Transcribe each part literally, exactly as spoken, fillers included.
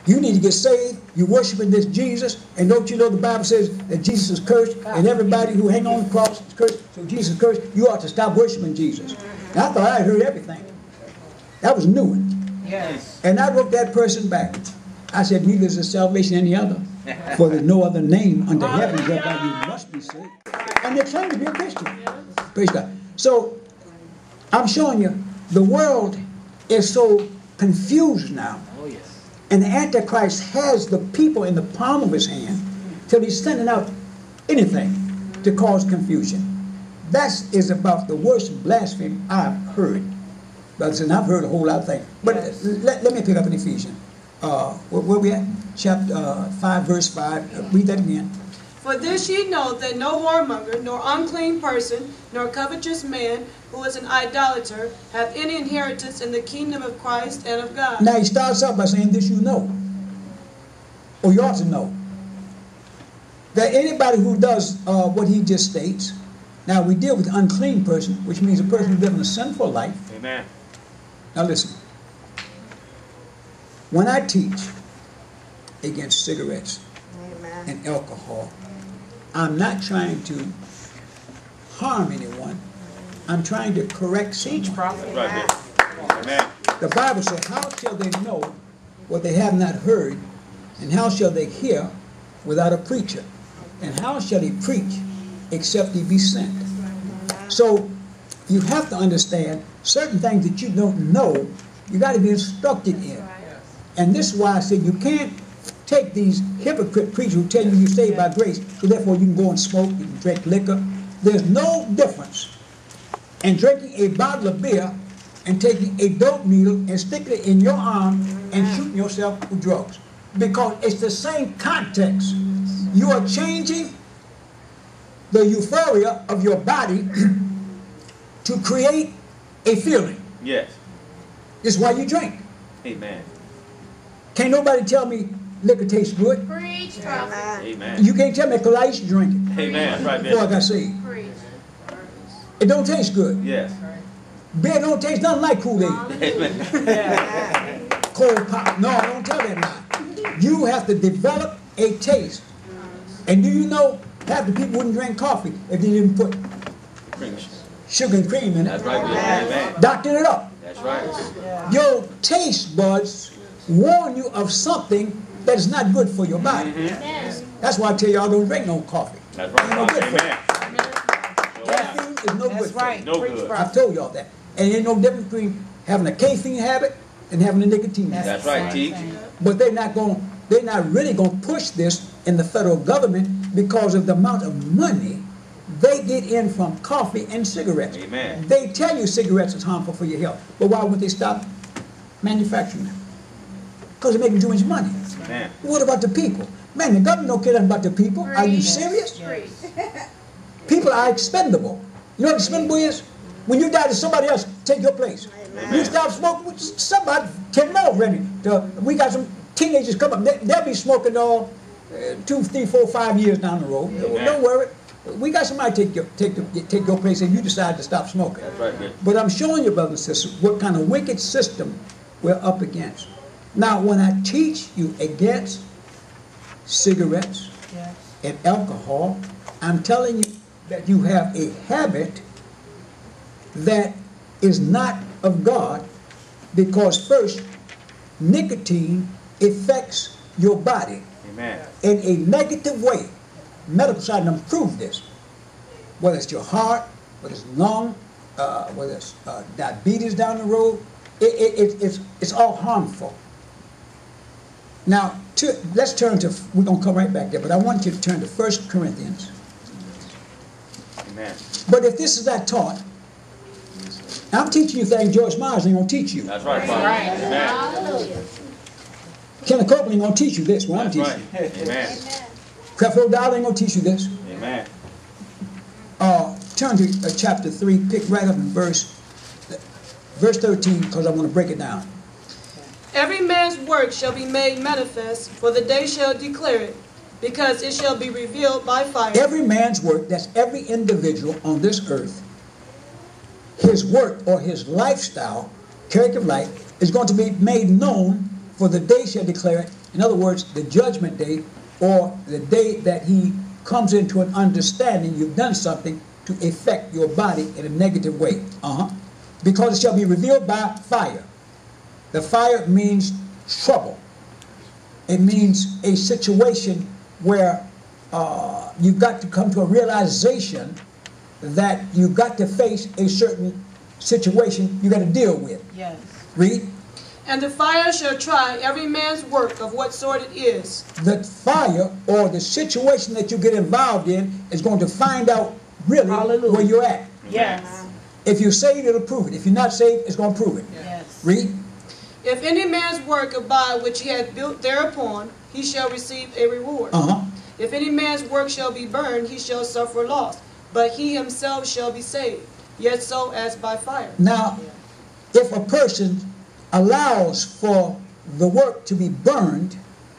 You need to get saved. You're worshiping this Jesus. And don't you know the Bible says that Jesus is cursed and everybody who hang on the cross is cursed. So Jesus is cursed. You ought to stop worshiping Jesus. And I thought I heard everything. That was new one. Yes. And I wrote that person back. I said, neither is there salvation any other. For there's no other name under heaven whereby you must be saved. And they're trying to be a Christian. Praise God. So I'm showing you the world is so confused now. Oh, yes. And the Antichrist has the people in the palm of his hand till he's sending out anything to cause confusion. That is about the worst blasphemy I've heard. Brothers, and I've heard a whole lot of things. But yes. let, let me pick up in Ephesians. Uh, where, where we at? Chapter uh, five, verse five. Uh, read that again. For this ye know, that no whoremonger, nor unclean person, nor covetous man, who is an idolater, hath any inheritance in the kingdom of Christ and of God. Now he starts out by saying, this you know. Or you ought to know. That anybody who does uh, what he just states. Now we deal with the unclean person, which means a person who's living a sinful life. Amen. Now listen. When I teach against cigarettes Amen. And alcohol, I'm not trying to harm anyone. I'm trying to correct someone. Teach, prophet. Right. Amen. The Bible says, how shall they know what they have not heard? And how shall they hear without a preacher? And how shall he preach except he be sent? So you have to understand certain things that you don't know, you got to be instructed in. And this is why I said you can't take these hypocrite preachers who tell you you're saved by grace, so therefore you can go and smoke, you can drink liquor. There's no difference in drinking a bottle of beer and taking a dope needle and sticking it in your arm and shooting yourself with drugs. Because it's the same context. You are changing the euphoria of your body to create a feeling. Yes. This is why you drink. Amen. Can't nobody tell me liquor tastes good. Preach, prophet. Amen. You can't tell me because I used to drink it. Amen. Right, before I got saved. Preach. It don't taste good. Yes. Beer don't taste nothing like Kool-Aid. Amen. Cold pop. No, don't tell that now. You have to develop a taste. And do you know half the people wouldn't drink coffee if they didn't put sugar and cream in it? That's right. Amen. Doctored it up. That's right. Your taste buds warn you of something that is not good for your body. Mm-hmm. That's why I tell y'all don't drink no coffee. That's right. Ain't no good Amen. for you. Caffeine is no That's good right. for you. No good. I've told y'all that. And there's no difference between having a caffeine habit and having a nicotine habit. That's right. Teach. But they're not going. They're not really going to push this in the federal government because of the amount of money they get in from coffee and cigarettes. Amen. They tell you cigarettes is harmful for your health, but why would they stop manufacturing them? Because they're making too much money. Amen. What about the people? Man, the government don't care nothing about the people. Are you serious? People are expendable. You know what expendable is? When you die, does somebody else take your place? Amen. You stop smoking, somebody take them off ready. We got some teenagers come up, they, they'll be smoking all uh, two, three, four, five years down the road. Amen. Don't worry. We got somebody take your, take, the, take your place if you decide to stop smoking. That's right, yeah. But I'm showing you, brothers and sisters, what kind of wicked system we're up against. Now, when I teach you against cigarettes yes. and alcohol, I'm telling you that you have a habit that is not of God, because first, nicotine affects your body Amen. in a negative way. Medical side of them prove this. Whether it's your heart, whether it's lung, uh, whether it's uh, diabetes down the road, it, it, it, it's, it's all harmful. Now, to, let's turn to, we're going to come right back there, but I want you to turn to First Corinthians. Amen. But if this is not taught, I'm teaching you things Joyce Myers ain't going to teach you. That's right, Father. Right. Amen. Hallelujah. Kenneth Copeland ain't going to teach you this, what I'm That's teaching right. you. Amen. Creflo Dollar ain't going to teach you this. Amen. Uh, turn to uh, chapter three, pick right up in verse, verse thirteen, because I want to break it down. Every man's work shall be made manifest, for the day shall declare it, because it shall be revealed by fire. Every man's work, that's every individual on this earth, his work or his lifestyle, character of life, is going to be made known For the day shall declare it. In other words, the judgment day, or the day that he comes into an understanding you've done something to affect your body in a negative way. Uh-huh. Because it shall be revealed by fire. The fire means trouble. It means a situation where uh, you've got to come to a realization that you've got to face a certain situation you got to deal with. Yes. Read. And the fire shall try every man's work of what sort it is. The fire or the situation that you get involved in is going to find out really Hallelujah. where you're at. Yes. If you're saved, it'll prove it. If you're not saved, it's going to prove it. Yes. Read. If any man's work abide which he hath built thereupon, he shall receive a reward. Uh-huh. If any man's work shall be burned, he shall suffer loss, but he himself shall be saved, yet so as by fire. Now, if a person allows for the work to be burned,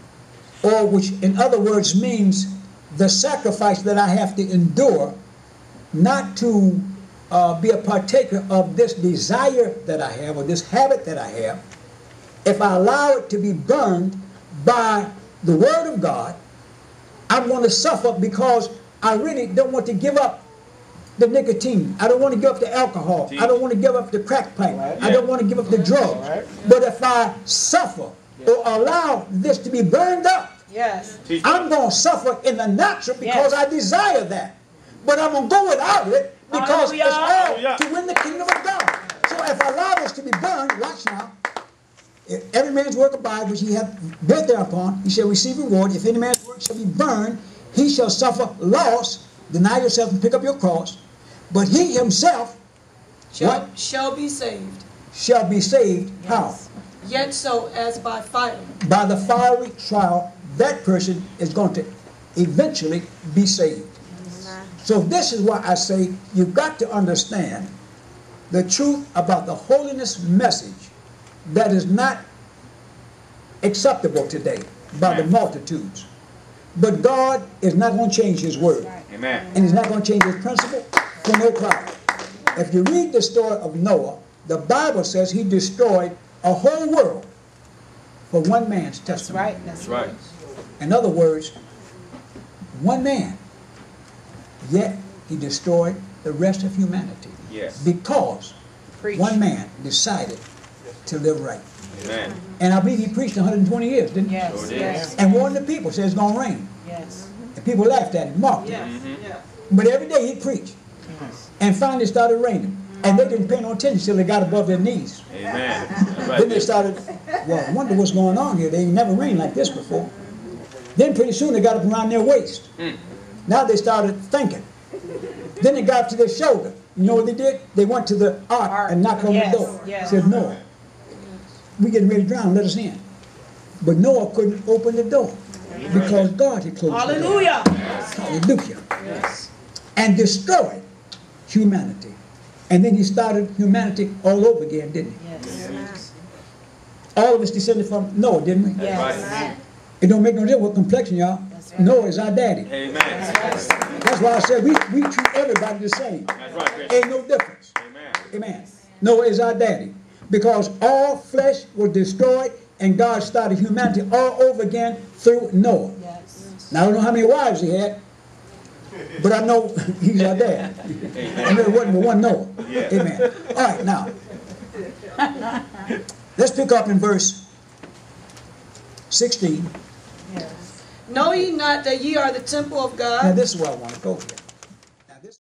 or which in other words means the sacrifice that I have to endure, not to uh, be a partaker of this desire that I have, or this habit that I have, if I allow it to be burned by the Word of God, I'm going to suffer because I really don't want to give up the nicotine. I don't want to give up the alcohol. I don't want to give up the crack pipe. Right. I don't want to give up the drugs. Right. But if I suffer or allow this to be burned up, Yes. I'm going to suffer in the natural because Yes. I desire that. But I'm going to go without it because Hallelujah. it's all Hallelujah. to win the kingdom of God. So if I allow this to be burned, watch now. If every man's work abide which he hath built thereupon, he shall receive reward. If any man's work shall be burned, he shall suffer loss. Deny yourself and pick up your cross. But he himself Shall, what? shall be saved, shall be saved. Yes. yet so as by fire. How? By the fiery trial, that person is going to eventually be saved. So this is why I say you've got to understand the truth about the holiness message that is not acceptable today by the multitudes. But God is not going to change His word. Amen. And He's not going to change His principle for no cloud. If you read the story of Noah, the Bible says he destroyed a whole world for one man's That's testimony. right. That's That's right. In other words, one man, yet he destroyed the rest of humanity. Yes. Because Preach. one man decided to live right. Amen. And I believe he preached one hundred twenty years, didn't he? Yes. Sure did. Yes. And warned the people, said it's going to rain. Yes. And people laughed at him, mocked him. Yes, Mhm. yeah. But every day he'd preach. Yes. And finally it started raining. And they didn't pay no attention till they got above their knees. Amen. That's right. Then they started, well, I wonder what's going on here. They ain't never rained like this before. Then pretty soon they got up around their waist. Mm. Now they started thinking. Then they got up to their shoulder. You know what they did? They went to the ark, Ark. and knocked on Yes, the door. yes. Said, Noah, we getting ready to drown, let us in. But Noah couldn't open the door because God had closed the door. Hallelujah. Hallelujah. Yes. And destroyed humanity. And then he started humanity all over again, didn't he? Yes. All of us descended from Noah, didn't we? Yes. Right. It don't make no difference what complexion, y'all. That's right. Noah is our daddy. Amen. That's why I said we, we treat everybody the same. That's right, Chris. Ain't no difference. Amen. Amen. Noah is our daddy. Because all flesh was destroyed and God started humanity all over again through Noah. Yes. Now I don't know how many wives he had, but I know he's our dad. I know it wasn't but one Noah. Yeah. Amen. All right, now. Let's pick up in verse sixteen. Yes. Know ye not that ye are the temple of Now God, this is where I want to go here.